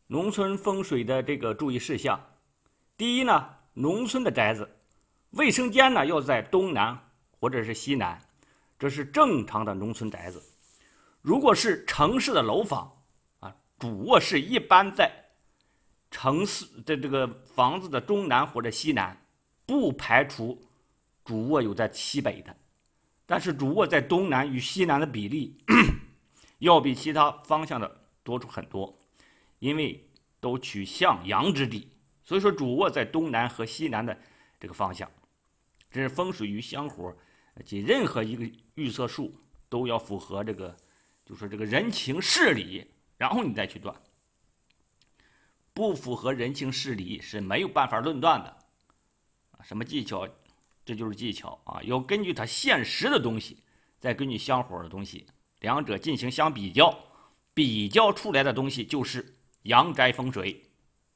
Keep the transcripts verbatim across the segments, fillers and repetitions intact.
农村风水的这个注意事项。第一呢，农村的宅子，卫生间呢要在东南或者是西南，这是正常的农村宅子。如果是城市的楼房啊，主卧室一般在城市的这个房子的东南或者西南，不排除主卧有在西北的，但是主卧在东南与西南的比例要比其他方向的多出很多，因为都取向阳之地，所以说主卧在东南和西南的这个方向。这是风水与香火及任何一个预测术都要符合这个，就是这个人情事理，然后你再去断。不符合人情事理是没有办法论断的。什么技巧？这就是技巧啊！要根据它现实的东西，再根据香火的东西，两者进行相比较，比较出来的东西就是阳宅风水。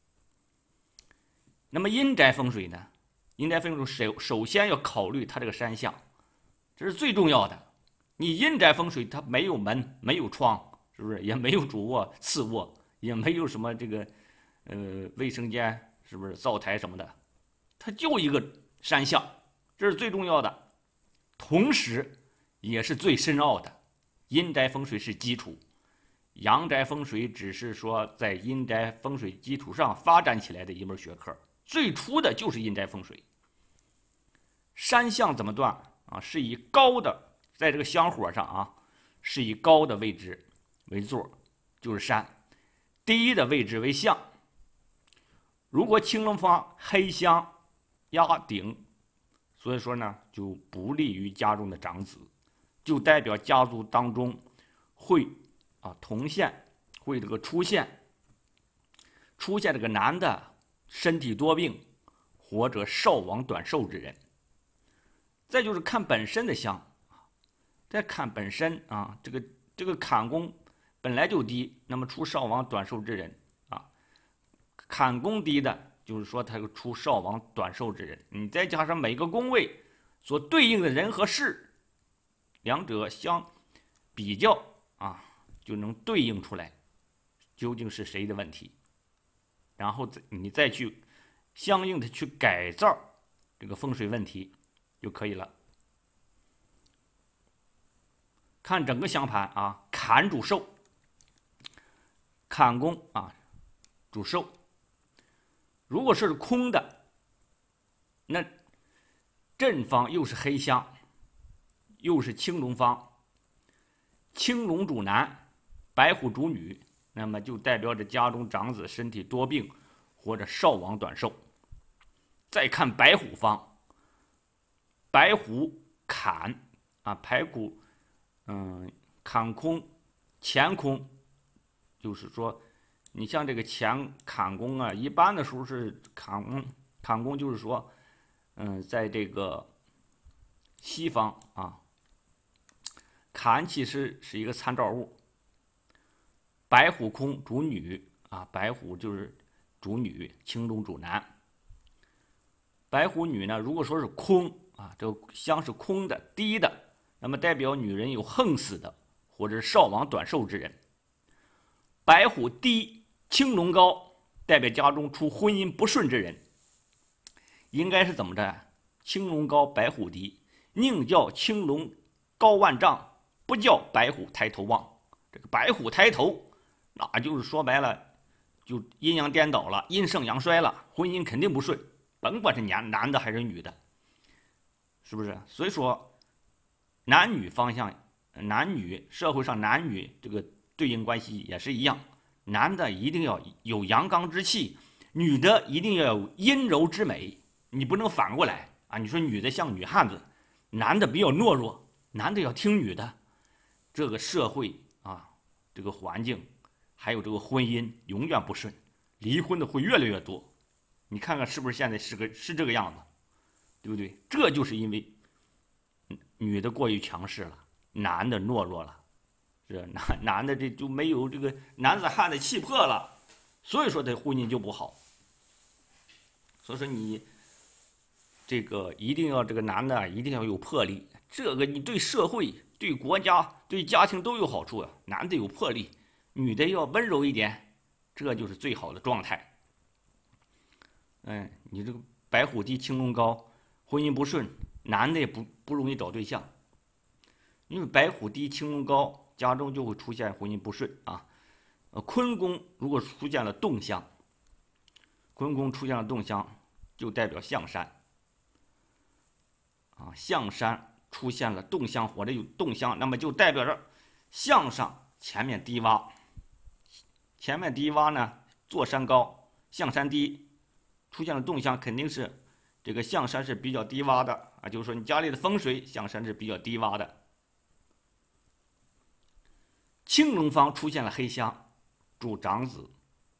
那么阴宅风水呢？阴宅风水首首先要考虑它这个山向，这是最重要的。你阴宅风水它没有门，没有窗，是不是？也没有主卧、次卧，也没有什么这个呃卫生间，是不是？灶台什么的，它就一个山向，这是最重要的，同时也是最深奥的。阴宅风水是基础，阳宅风水只是说在阴宅风水基础上发展起来的一门学科，最初的就是阴宅风水。山向怎么断啊？是以高的，在这个香火上啊，是以高的位置为座，就是山；低的位置为向。如果青龙方黑香压顶，所以说呢，就不利于家中的长子，就代表家族当中会啊同县会这个出现出现这个男的身体多病或者少亡短寿之人。再就是看本身的相，再看本身啊，这个这个坎宫本来就低，那么出少亡短寿之人啊，坎宫低的，就是说他出少亡短寿之人。你再加上每个宫位所对应的人和事，两者相比较啊，就能对应出来究竟是谁的问题，然后你再去相应的去改造这个风水问题就可以了。看整个相盘啊，坎主寿，坎宫啊主寿。如果是空的，那正方又是黑香，又是青龙方，青龙主男，白虎主女，那么就代表着家中长子身体多病或者少亡短寿。再看白虎方，白虎坎啊，白虎，嗯，坎空，乾空，就是说，你像这个乾坎宫啊，一般的时候是坎宫，坎宫就是说，嗯，在这个西方啊，坎其实是一个参照物。白虎空主女啊，白虎就是主女，青龙主男。白虎女呢，如果说是空啊，这个香是空的、低的，那么代表女人有横死的或者少亡短寿之人。白虎低，青龙高，代表家中出婚姻不顺之人。应该是怎么着？青龙高，白虎低，宁叫青龙高万丈，不叫白虎抬头望。这个白虎抬头，那就是说白了，就阴阳颠倒了，阴盛阳衰了，婚姻肯定不顺。甭管是男男的还是女的，是不是？所以说，男女方向，男女社会上男女这个对应关系也是一样，男的一定要有阳刚之气，女的一定要有阴柔之美，你不能反过来啊！你说女的像女汉子，男的比较懦弱，男的要听女的，这个社会啊，这个环境，还有这个婚姻永远不顺，离婚的会越来越多。你看看是不是现在是个是这个样子，对不对？这就是因为女的过于强势了，男的懦弱了，是男男的这就没有这个男子汉的气魄了，所以说他婚姻就不好。所以说你这个一定要这个男的一定要有魄力，这个你对社会、对国家、对家庭都有好处啊。男的有魄力，女的要温柔一点， 这就是最好的状态。嗯，你这个白虎低青龙高，婚姻不顺，男的也不不容易找对象，因为白虎低青龙高，家中就会出现婚姻不顺啊。呃，坤宫如果出现了动向，坤宫出现了动向，就代表象山啊，象山出现了动向或者有动向，那么就代表着向上前面低洼，前面低洼呢，坐山高，象山低。出现了动向，肯定是这个象山是比较低洼的啊，就是说你家里的风水象山是比较低洼的。青龙方出现了黑香，主长子，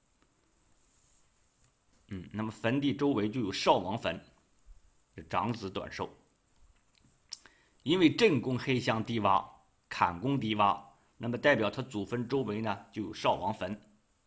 嗯，那么坟地周围就有少王坟，长子短寿。因为震宫黑香低洼，坎宫低洼，那么代表他祖坟周围呢就有少王坟。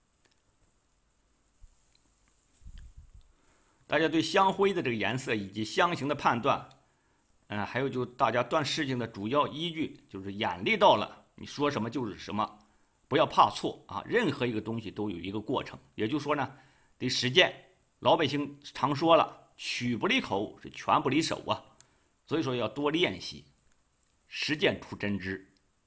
大家对香灰的这个颜色以及香型的判断，嗯，还有就大家断事情的主要依据就是眼力到了，你说什么就是什么，不要怕错啊！任何一个东西都有一个过程，也就是说呢，得实践。老百姓常说了，曲不离口是拳不离手啊，所以说要多练习，实践出真知。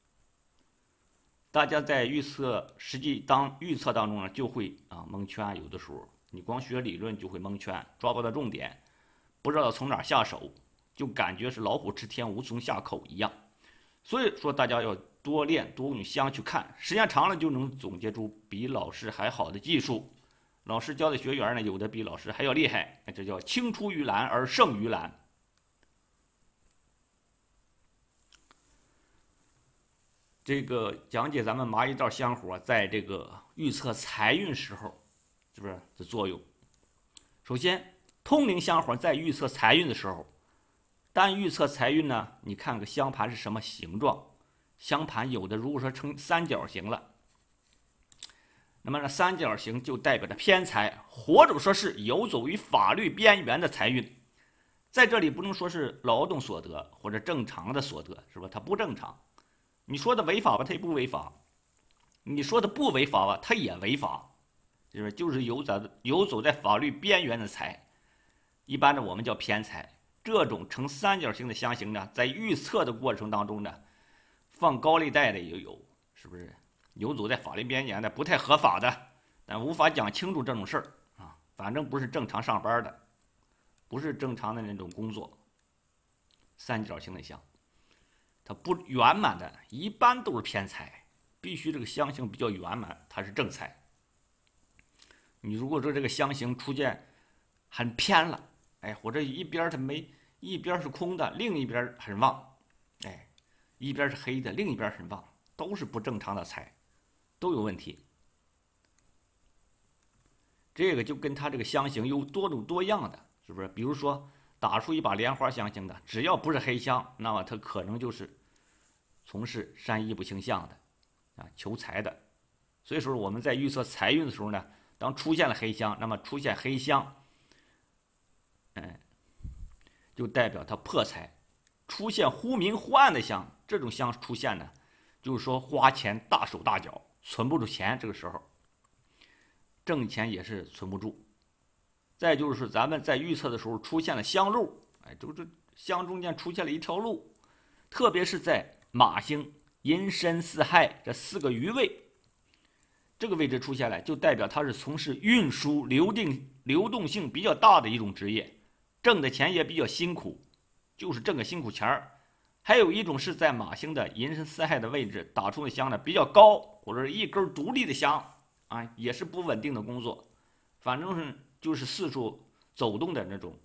大家在预测实际当预测当中呢，就会啊蒙圈，有的时候。你光学理论就会蒙圈，抓不到重点，不知道从哪下手，就感觉是老虎吃天无从下口一样。所以说大家要多练，多用香去看，时间长了就能总结出比老师还好的技术。老师教的学员呢，有的比老师还要厉害，这叫青出于蓝而胜于蓝。这个讲解咱们蚂蚁道香火在这个预测财运时候。是不是的作用？首先，通灵香火在预测财运的时候，单预测财运呢，你看个香盘是什么形状？香盘有的如果说成三角形了，那么这三角形就代表着偏财，或者说是游走于法律边缘的财运。在这里不能说是劳动所得或者正常的所得，是吧？它不正常。你说的违法吧，它也不违法；你说的不违法吧，它也违法。就是就是游走游走在法律边缘的财，一般的我们叫偏财。这种呈三角形的香型呢，在预测的过程当中呢，放高利贷的也有，是不是？游走在法律边缘的，不太合法的，但无法讲清楚这种事儿啊。反正不是正常上班的，不是正常的那种工作。三角形的香，它不圆满的，一般都是偏财，必须这个香型比较圆满，它是正财。你如果说这个香型出现很偏了，哎，或者一边它没一边是空的，另一边很旺，哎，一边是黑的，另一边很旺，都是不正常的财，都有问题。这个就跟它这个香型有多种多样的，是不是？比如说打出一把莲花香型的，只要不是黑香，那么它可能就是从事山医不清相的啊，求财的。所以说我们在预测财运的时候呢，当出现了黑香，那么出现黑香，嗯，就代表它破财；出现忽明忽暗的香，这种香出现呢，就是说花钱大手大脚，存不住钱，这个时候挣钱也是存不住。再就是咱们在预测的时候出现了香路，哎，就是香中间出现了一条路，特别是在马星、寅申巳亥这四个余位。这个位置出现来，就代表他是从事运输流定流动性比较大的一种职业，挣的钱也比较辛苦，就是挣个辛苦钱儿。还有一种是在马星的寅申巳亥的位置打出的香呢比较高，或者是一根独立的香啊，也是不稳定的工作，反正是就是四处走动的那种。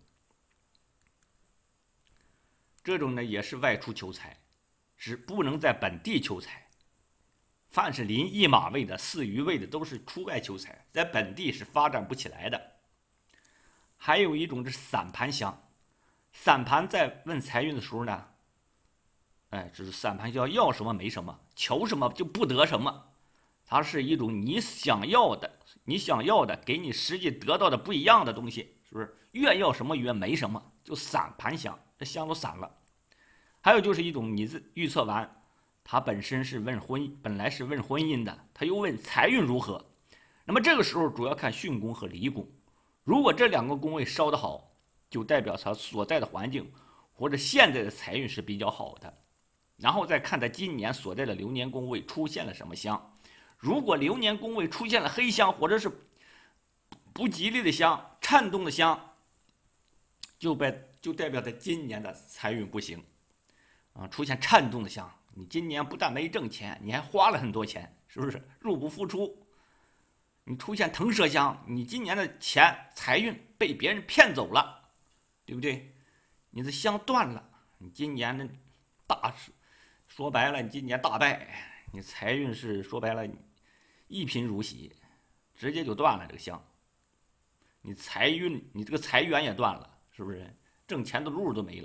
这种呢也是外出求财，是不能在本地求财。凡是临一马位的、四余位的，都是出外求财，在本地是发展不起来的。还有一种是散盘香，散盘在问财运的时候呢，哎，这是散盘香，要什么没什么，求什么就不得什么。它是一种你想要的，你想要的给你实际得到的不一样的东西，是不是？越要什么越没什么，就散盘香，这香都散了。还有就是一种你自预测完，它本身是问婚，本来是问婚姻的，他又问财运如何。 那么这个时候主要看巽宫和离宫，如果这两个宫位烧得好，就代表他所在的环境或者现在的财运是比较好的。然后再看他今年所在的流年宫位出现了什么香，如果流年宫位出现了黑香或者是不吉利的香、颤动的香，就代就代表他今年的财运不行啊，出现颤动的香，你今年不但没挣钱，你还花了很多钱，是不是入不敷出？你出现腾蛇香，你今年的钱财运被别人骗走了，对不对？你的香断了，你今年的大说白了，你今年大败，你财运是说白了一贫如洗，直接就断了这个香。你财运，你这个财源也断了，是不是？挣钱的路都没了。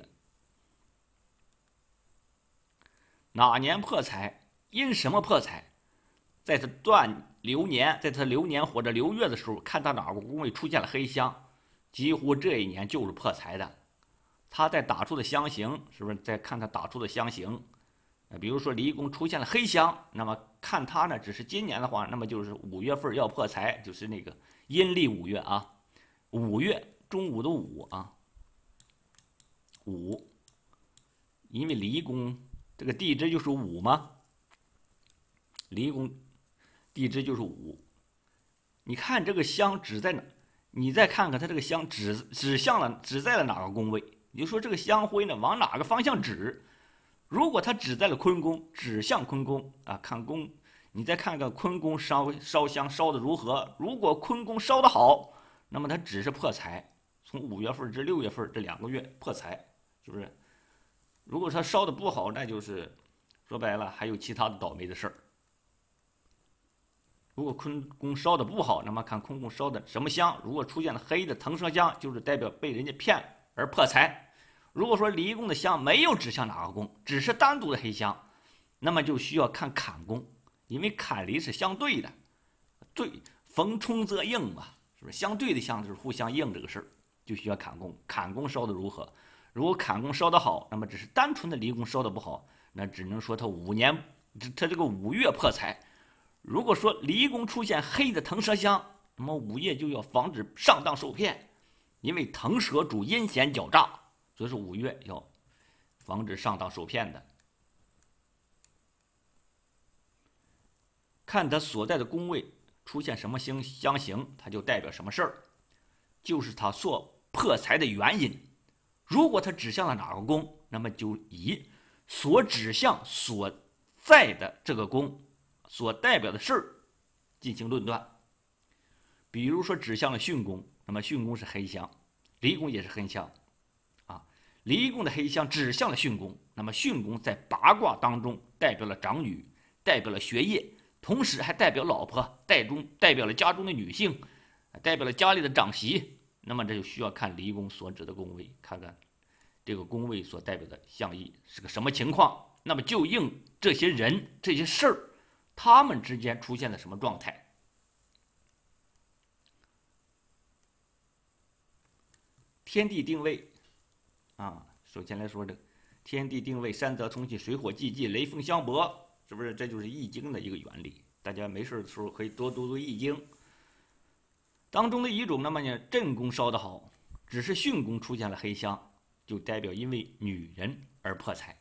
哪年破财？因什么破财？在他断流年，在他流年或者流月的时候，看他哪个宫位出现了黑香，几乎这一年就是破财的。他在打出的香型，是不是？再看他打出的香型，比如说离宫出现了黑香，那么看他呢，只是今年的话，那么就是五月份要破财，就是那个阴历五月啊，五月中午的午啊，午，因为离宫这个地支就是午嘛，离宫地支就是午。你看这个香指在哪？你再看看它这个香指指向了指在了哪个宫位？你就说这个香灰呢往哪个方向指？如果它指在了坤宫，指向坤宫啊，看宫，你再看看坤宫烧烧香烧的如何？如果坤宫烧的好，那么它只是破财，从五月份至六月份这两个月破财，是不是？如果它烧的不好，那就是说白了还有其他的倒霉的事儿。如果坤宫烧的不好，那么看坤宫烧的什么香，如果出现了黑的腾蛇香，就是代表被人家骗而破财。如果说离宫的香没有指向哪个宫，只是单独的黑香，那么就需要看坎宫，因为坎离是相对的，对，逢冲则应嘛，是不是？相对的香就是互相应这个事儿，就需要坎宫。坎宫烧的如何？如果坎宫烧的好，那么只是单纯的离宫烧的不好，那只能说他五年，他这个五月破财。如果说离宫出现黑的腾蛇香，那么午夜就要防止上当受骗，因为腾蛇主阴险狡诈。所以说五月要防止上当受骗的。看他所在的宫位出现什么星相形，它就代表什么事儿，就是他所破财的原因。如果他指向了哪个宫，那么就以所指向所在的这个宫所代表的事儿进行论断。比如说指向了巽宫，那么巽宫是黑香，离宫也是黑香。离宫的黑香指向了巽宫，那么巽宫在八卦当中代表了长女，代表了学业，同时还代表老婆，代中代表了家中的女性，代表了家里的长媳。那么这就需要看离宫所指的宫位，看看这个宫位所代表的象意是个什么情况，那么就应这些人这些事儿，他们之间出现了什么状态。天地定位啊，首先来说这天地定位，山泽冲气，水火既济，雷锋相搏，是不是？这就是易经的一个原理。大家没事的时候可以多读读易经当中的一种。那么呢，震宫烧得好，只是巽宫出现了黑香，就代表因为女人而破财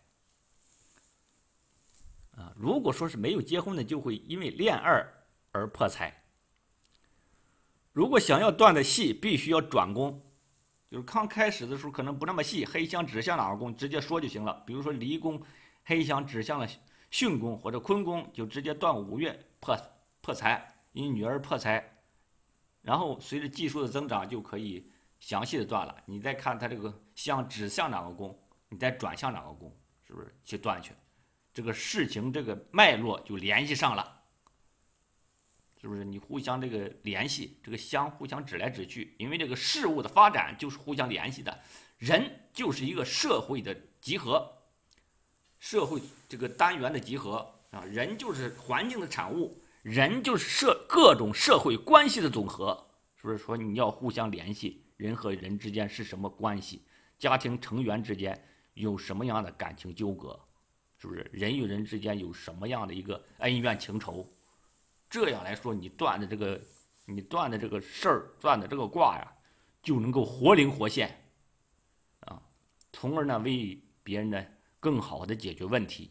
啊。如果说是没有结婚的，就会因为恋爱而破财。如果想要断的细，必须要转宫。就是刚开始的时候可能不那么细，黑香指向哪个宫直接说就行了。比如说离宫黑香指向了巽宫或者坤宫，就直接断五月破破财，因女儿破财。然后随着技术的增长，就可以详细的断了。你再看它这个香指向哪个宫，你再转向哪个宫，是不是去断去？这个事情这个脉络就联系上了。是不是你互相这个联系，这个相互相指来指去，因为这个事物的发展就是互相联系的。人就是一个社会的集合，社会这个单元的集合啊，人就是环境的产物，人就是社各种社会关系的总和。是不是说你要互相联系，人和人之间是什么关系？家庭成员之间有什么样的感情纠葛？是不是人与人之间有什么样的一个恩怨情仇？这样来说，你断的这个你断的这个事儿，断的这个卦呀，就能够活灵活现啊，从而呢为别人呢更好的解决问题。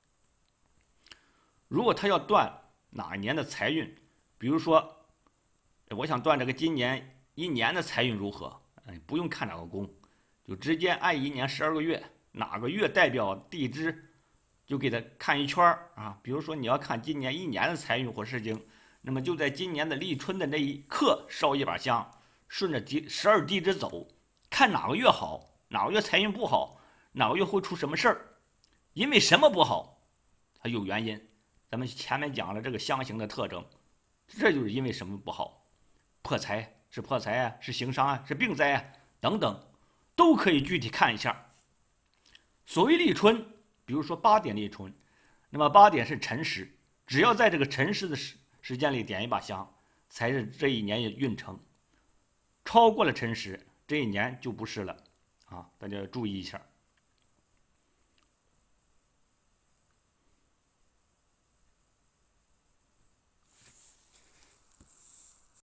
如果他要断哪一年的财运，比如说，我想断这个今年一年的财运如何，哎，不用看哪个宫，就直接按一年十二个月，哪个月代表地支，就给他看一圈啊。比如说你要看今年一年的财运或事情，那么就在今年的立春的那一刻烧一把香，顺着地十二地支走，看哪个月好，哪个月财运不好，哪个月会出什么事儿，因为什么不好，它有原因。咱们前面讲了这个相形的特征，这就是因为什么不好，破财是破财啊，是行伤啊，是病灾啊，等等，都可以具体看一下。所谓立春，比如说八点立春，那么八点是辰时，只要在这个辰时的时时间里点一把香，才是这一年运程。超过了辰时，这一年就不是了啊，大家要注意一下。